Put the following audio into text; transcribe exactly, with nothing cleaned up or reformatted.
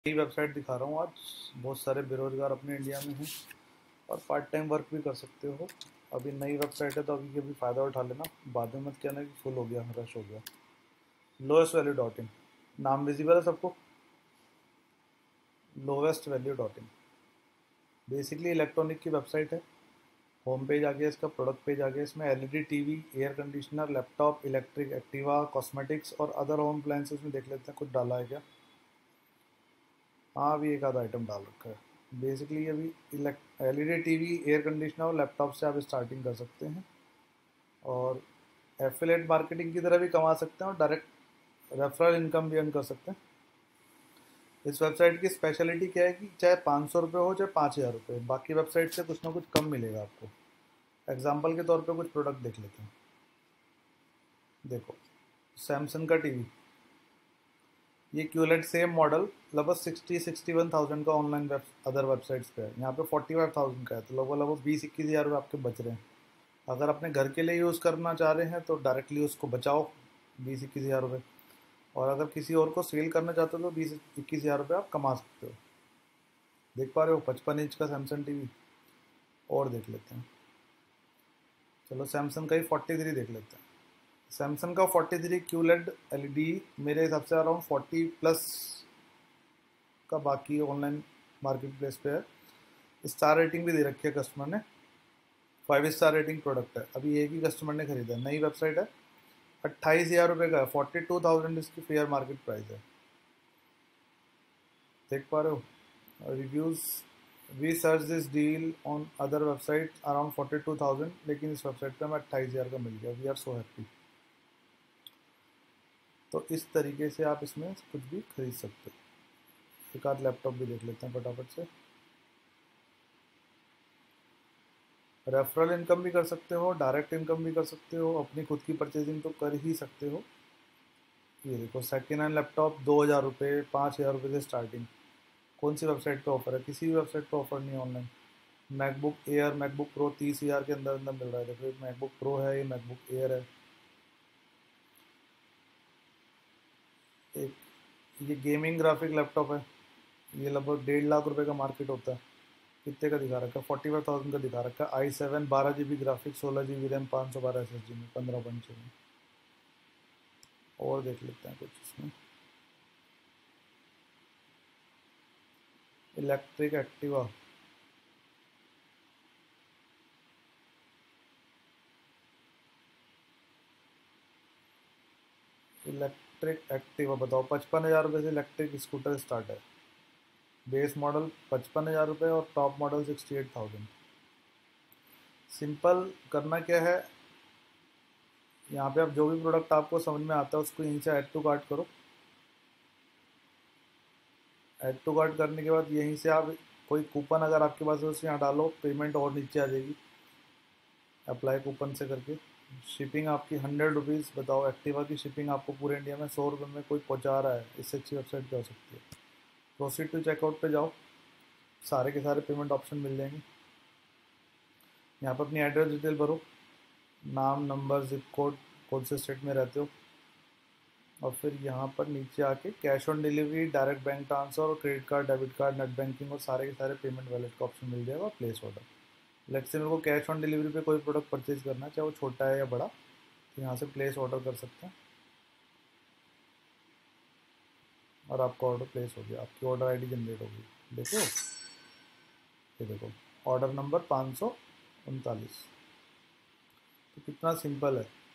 नई वेबसाइट दिखा रहा हूँ आज। बहुत सारे बेरोजगार अपने इंडिया में हैं और पार्ट टाइम वर्क भी कर सकते हो। अभी नई वेबसाइट है तो अभी के भी फ़ायदा उठा लेना, बाद में मत कहना कि फुल हो गया, रश हो गया। लोएस्ट वैल्यू डॉट इन, नाम विजिबल है सबको? Lowest value dot in basically electronic की वेबसाइट है। होम पेज आ गया, इसका प्रोडक्ट पेज आ गया। इसमें LED TV, air conditioner, laptop, electric Activa, cosmetics और अदर होम अप्लायंसेस में देख लेते हैं कुछ डाला है क्या। हाँ, अभी एक आधा आइटम डाल रखा है। बेसिकली अभी L E D TV, air conditioner और लैपटॉप से आप स्टार्टिंग कर सकते हैं और एफिलेट मार्केटिंग की तरह भी कमा सकते हैं और डायरेक्ट रेफरल इनकम भी अर्न कर सकते हैं। इस वेबसाइट की स्पेशलिटी क्या है कि चाहे पाँच सौ रुपये हो चाहे पाँच हज़ार रुपये, बाकी वेबसाइट से कुछ ना कुछ कम मिलेगा आपको। एग्जाम्पल के तौर पे कुछ प्रोडक्ट देख लेते हैं। देखो, सैमसंग का टीवी, ये क्यूलेट सेम मॉडल लगभग सिक्सटी सिक्सटी वन थाउजेंड का ऑनलाइन वेब अदर वेबसाइट्स पे है। यहाँ पे फोर्टी फाइव थाउजेंड का है, तो लगभग लगभग बीस इक्कीस हज़ार रुपये आपके बच रहे हैं। अगर अपने घर के लिए यूज़ करना चाह रहे हैं तो डायरेक्टली उसको बचाओ बीस इक्कीस हज़ार रुपये, और अगर किसी और को सेल करना चाहते हो तो बीस इक्कीस हज़ार रुपये आप कमा सकते हो। देख पा रहे हो पचपन इंच का सैमसंग टीवी। और देख लेते हैं, चलो सैमसंग का ही फोर्टी थ्री देख लेते हैं। सैमसंग का forty three QLED L E D मेरे हिसाब से अराउंड फोर्टी प्लस का बाकी ऑनलाइन मार्केट प्लेस पे है। स्टार रेटिंग भी दे रखी है कस्टमर ने, फाइव स्टार रेटिंग प्रोडक्ट है। अभी एक ही कस्टमर ने खरीदा है, नई वेबसाइट है। अट्ठाईस हज़ार रुपये का है, फोर्टी टू थाउजेंड इसकी फेयर मार्केट प्राइस है। देख पा रहे हो reviews. We search this deal on other website around forty two thousand, लेकिन इस वेबसाइट पे हमें अट्ठाईस हज़ार का मिल गया। We are so happy. तो इस तरीके से आप इसमें कुछ भी खरीद सकते हो। एक आध लैपटॉप भी देख लेते हैं फटाफट से। रेफरल इनकम भी कर सकते हो, डायरेक्ट इनकम भी कर सकते हो, अपनी खुद की परचेजिंग तो कर ही सकते हो। ये देखो, सेकेंड हैंड लैपटॉप दो हज़ार रुपये, पाँच हज़ार रुपये से स्टार्टिंग। कौन सी वेबसाइट पे ऑफर है? किसी भी वेबसाइट पे ऑफर नहीं है online. MacBook Air, MacBook Pro तीस हज़ार के अंदर अंदर मिल रहा है। देखो, एक मैकबुक प्रो है, ये मैकबुक एयर है। एक ये गेमिंग ग्राफिक लैपटॉप है, ये लगभग डेढ़ लाख रुपए का मार्केट होता है। कितने का दिखा रखा है? फोर्टी फाइव थाउजेंड का दिखा रखा है। आई सेवन, बारह जी बी ग्राफिक, सोलह जी बी रैम, पाँच सौ बारह एस एस डी में, पंद्रह पॉइंट छः में। और देख लेते हैं कुछ इसमें। इलेक्ट्रिक एक्टिवा, इलेक्ट्रिक एक्टिवा बताओ, पचपन हज़ार रुपये से इलेक्ट्रिक स्कूटर स्टार्ट है। बेस मॉडल पचपन हज़ार रुपये और top model sixty eight thousand. Simple करना क्या है, यहाँ पे आप जो भी प्रोडक्ट आपको समझ में आता है उसको यहीं से ऐड टू कार्ट करो। ऐड टू कार्ट करने के बाद यहीं से आप कोई कूपन अगर आपके पास है उसे यहाँ डालो, पेमेंट और नीचे आ जाएगी अप्लाई कूपन से करके। शिपिंग आपकी हंड्रेड रुपीज़। बताओ, एक्टिवा की शिपिंग आपको पूरे इंडिया में सौ रुपये में कोई पहुँचा रहा है, इससे अच्छी वेबसाइट क्या हो सकती है। प्रोसीड टू चेकआउट पे जाओ, सारे के सारे पेमेंट ऑप्शन मिल जाएंगे। यहाँ पर अपनी एड्रेस डिटेल भरो, नाम, नंबर, जिप कोड, कौन से स्टेट में रहते हो, और फिर यहाँ पर नीचे आके cash on delivery, direct bank transfer और credit card, debit card, net banking और सारे के सारे पेमेंट वैलेट का ऑप्शन मिल जाएगा। प्लेस ऑर्डर, लेट्स से मेरे को कैश ऑन डिलीवरी पे कोई प्रोडक्ट परचेज करना है, चाहे वो छोटा है या बड़ा, तो यहाँ से प्लेस ऑर्डर कर सकते हैं और आपका ऑर्डर प्लेस हो गया। आपकी ऑर्डर आईडी जनरेट होगी। देखो, ये देखो, ऑर्डर नंबर पाँच सौ उनतालीस। तो कितना सिंपल है।